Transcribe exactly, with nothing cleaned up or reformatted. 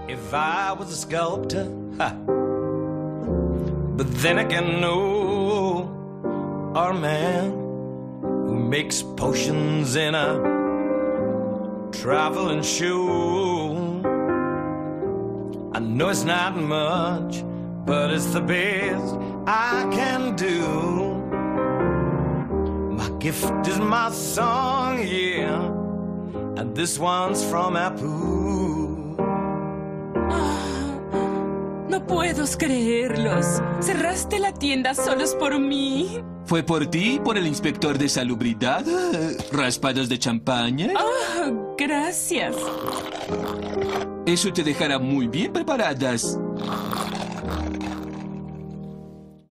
if I was a sculptor. Ha. But then again, no, or a man who makes potions in a traveling show. I know it's not much, but it's the best I can do. My gift is my song, yeah, and this one's from Apu. Ah, no puedo creerlos. Cerraste la tienda solos por mí. ¿Fue por ti, por el inspector de salubridad? ¿Raspados de champaña? Ah, gracias. Eso te dejará muy bien preparadas.